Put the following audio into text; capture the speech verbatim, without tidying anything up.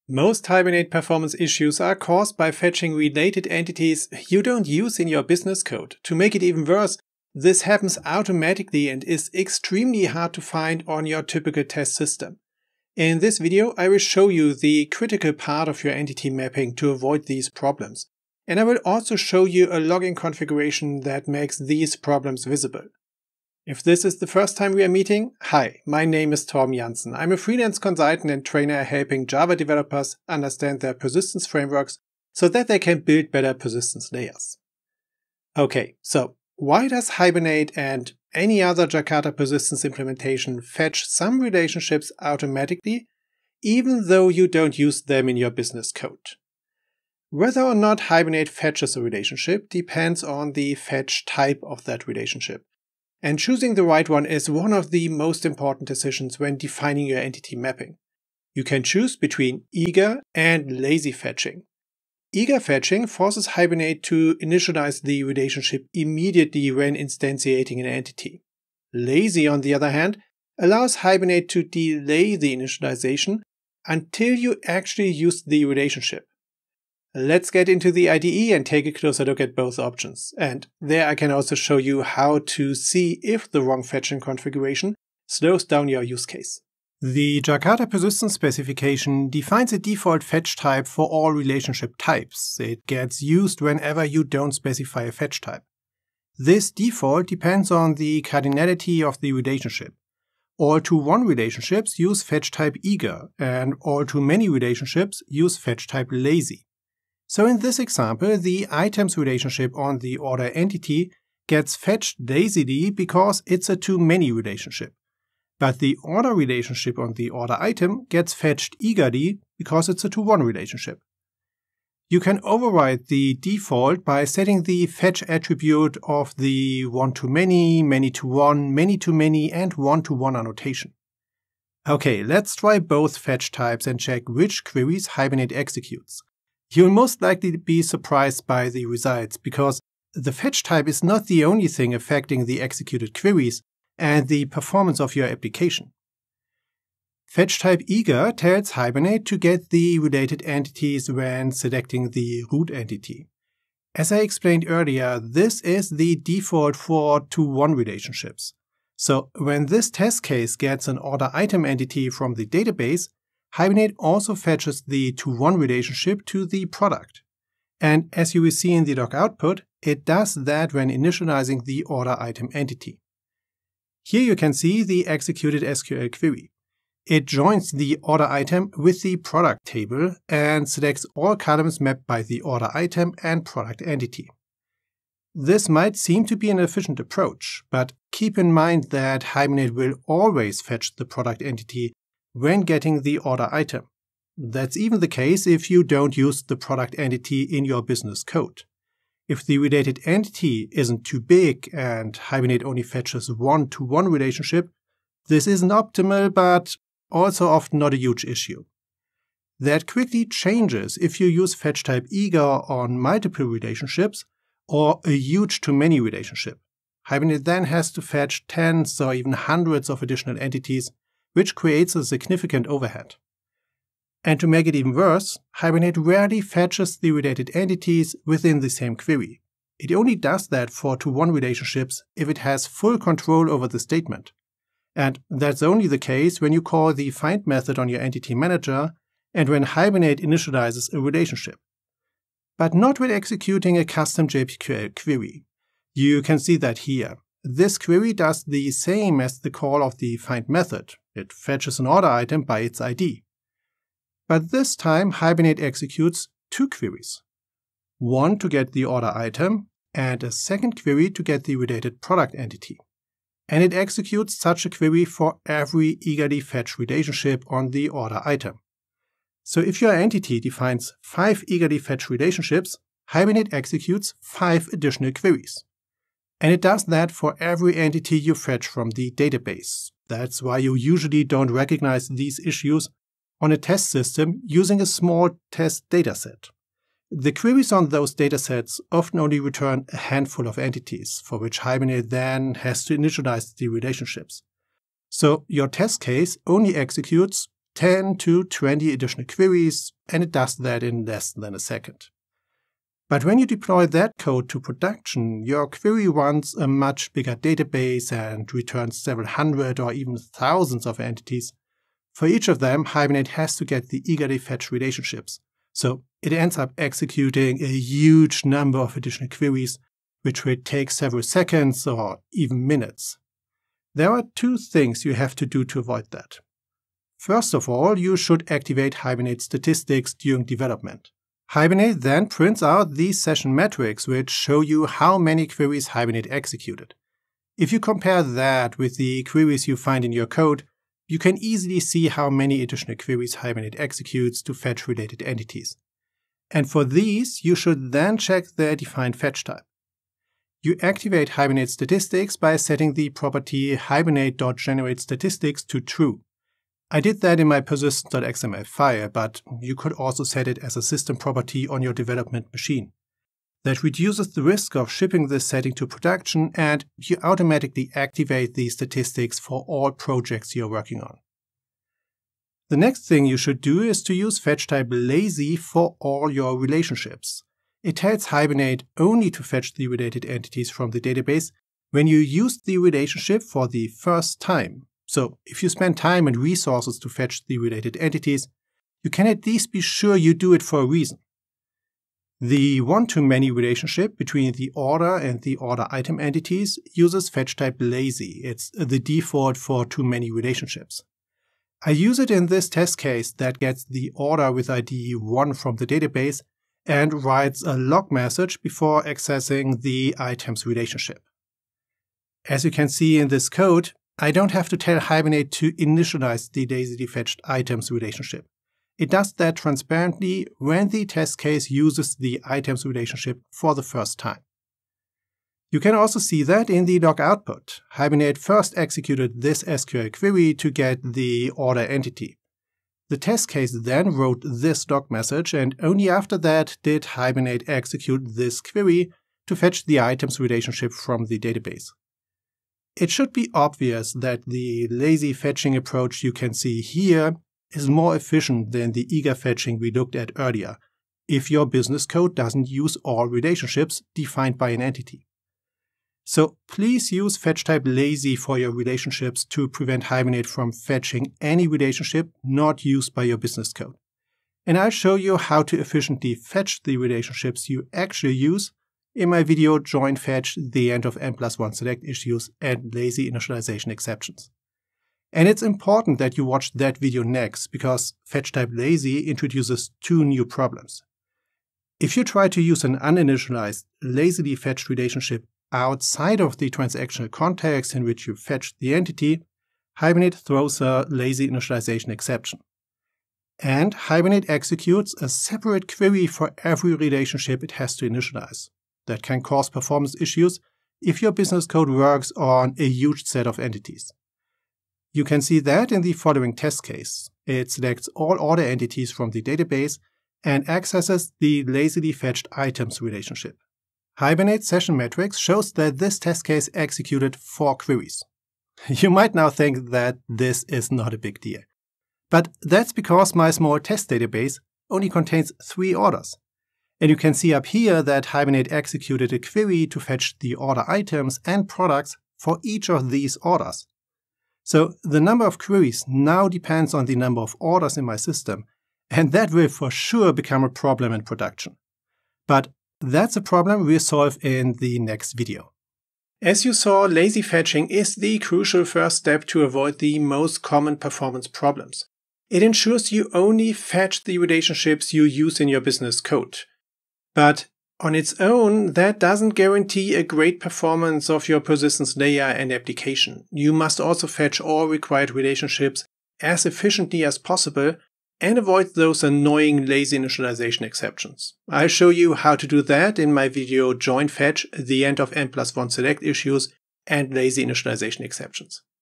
Most Hibernate performance issues are caused by fetching related entities you don't use in your business code. To make it even worse, this happens automatically and is extremely hard to find on your typical test system. In this video, I will show you the critical part of your entity mapping to avoid these problems. And I will also show you a login configuration that makes these problems visible. If this is the first time we are meeting, hi, my name is Thorben Janssen. I'm a freelance consultant and trainer helping Java developers understand their persistence frameworks so that they can build better persistence layers. Okay, so why does Hibernate and any other Jakarta persistence implementation fetch some relationships automatically, even though you don't use them in your business code? Whether or not Hibernate fetches a relationship depends on the fetch type of that relationship. And choosing the right one is one of the most important decisions when defining your entity mapping. You can choose between eager and lazy fetching. Eager fetching forces Hibernate to initialize the relationship immediately when instantiating an entity. Lazy, on the other hand, allows Hibernate to delay the initialization until you actually use the relationship. Let's get into the I D E and take a closer look at both options. And there I can also show you how to see if the wrong fetching configuration slows down your use case. The Jakarta persistence specification defines a default fetch type for all relationship types. It gets used whenever you don't specify a fetch type. This default depends on the cardinality of the relationship. All to one relationships use FetchType.EAGER, and all to many relationships use FetchType Lazy. So in this example, the items relationship on the order entity gets fetched lazily because it's a to many relationship. But the order relationship on the order item gets fetched eagerly because it's a to one relationship. You can override the default by setting the fetch attribute of the one to many, many to one, many to many, and one to one annotation. Okay, let's try both fetch types and check which queries Hibernate executes. You'll most likely be surprised by the results, because the fetch type is not the only thing affecting the executed queries and the performance of your application. FetchType.EAGER tells Hibernate to get the related entities when selecting the root entity. As I explained earlier, this is the default for to one relationships. So when this test case gets an order item entity from the database, Hibernate also fetches the to one relationship to the product. And as you will see in the log output, it does that when initializing the order item entity. Here you can see the executed S Q L query. It joins the order item with the product table and selects all columns mapped by the order item and product entity. This might seem to be an efficient approach, but keep in mind that Hibernate will always fetch the product entity when getting the order item. That's even the case if you don't use the product entity in your business code. If the related entity isn't too big and Hibernate only fetches one to one relationship, this isn't optimal, but also often not a huge issue. That quickly changes if you use FetchType.EAGER on multiple relationships or a huge to many relationship. Hibernate then has to fetch tens or even hundreds of additional entities, which creates a significant overhead. And to make it even worse, Hibernate rarely fetches the related entities within the same query. It only does that for to one relationships if it has full control over the statement. And that's only the case when you call the find method on your entity manager and when Hibernate initializes a relationship. But not when executing a custom J P Q L query. You can see that here. This query does the same as the call of the find method. It fetches an order item by its I D. But this time Hibernate executes two queries. One to get the order item and a second query to get the related product entity. And it executes such a query for every eagerly fetched relationship on the order item. So if your entity defines five eagerly fetched relationships, Hibernate executes five additional queries. And it does that for every entity you fetch from the database. That's why you usually don't recognize these issues on a test system using a small test dataset. The queries on those datasets often only return a handful of entities, for which Hibernate then has to initialize the relationships. So your test case only executes ten to twenty additional queries, and it does that in less than a second. But when you deploy that code to production, your query runs a much bigger database and returns several hundred or even thousands of entities. For each of them, Hibernate has to get the eagerly fetched relationships. So it ends up executing a huge number of additional queries, which will take several seconds or even minutes. There are two things you have to do to avoid that. First of all, you should activate Hibernate statistics during development. Hibernate then prints out these session metrics, which show you how many queries Hibernate executed. If you compare that with the queries you find in your code, you can easily see how many additional queries Hibernate executes to fetch related entities. And for these, you should then check their defined fetch type. You activate Hibernate statistics by setting the property hibernate.generateStatistics to true. I did that in my persistence.xml file, but you could also set it as a system property on your development machine. That reduces the risk of shipping this setting to production, and you automatically activate these statistics for all projects you're working on. The next thing you should do is to use FetchType Lazy for all your relationships. It tells Hibernate only to fetch the related entities from the database when you use the relationship for the first time. So if you spend time and resources to fetch the related entities, you can at least be sure you do it for a reason. The one-to-many relationship between the order and the order item entities uses FetchType Lazy. It's the default for too-many relationships. I use it in this test case that gets the order with I D one from the database and writes a log message before accessing the items relationship. As you can see in this code, I don't have to tell Hibernate to initialize the lazily fetched items relationship. It does that transparently when the test case uses the items relationship for the first time. You can also see that in the log output. Hibernate first executed this S Q L query to get the order entity. The test case then wrote this log message, and only after that did Hibernate execute this query to fetch the items relationship from the database. It should be obvious that the lazy fetching approach you can see here is more efficient than the eager fetching we looked at earlier, if your business code doesn't use all relationships defined by an entity. So please use FetchType Lazy for your relationships to prevent Hibernate from fetching any relationship not used by your business code. And I'll show you how to efficiently fetch the relationships you actually use in my video Join Fetch the end of n plus one select issues and lazy initialization exceptions. And it's important that you watch that video next, because FetchType Lazy introduces two new problems. If you try to use an uninitialized, lazily fetched relationship outside of the transactional context in which you fetched the entity, Hibernate throws a lazy initialization exception. And Hibernate executes a separate query for every relationship it has to initialize. That can cause performance issues if your business code works on a huge set of entities. You can see that in the following test case. It selects all order entities from the database and accesses the lazily fetched items relationship. Hibernate session metrics shows that this test case executed four queries. You might now think that this is not a big deal. But that's because my small test database only contains three orders. And you can see up here that Hibernate executed a query to fetch the order items and products for each of these orders. So the number of queries now depends on the number of orders in my system, and that will for sure become a problem in production. But that's a problem we'll solve in the next video. As you saw, lazy fetching is the crucial first step to avoid the most common performance problems. It ensures you only fetch the relationships you use in your business code. But on its own, that doesn't guarantee a great performance of your persistence layer and application. You must also fetch all required relationships as efficiently as possible and avoid those annoying lazy initialization exceptions. I'll show you how to do that in my video Join Fetch the end of n plus one select issues and lazy initialization exceptions.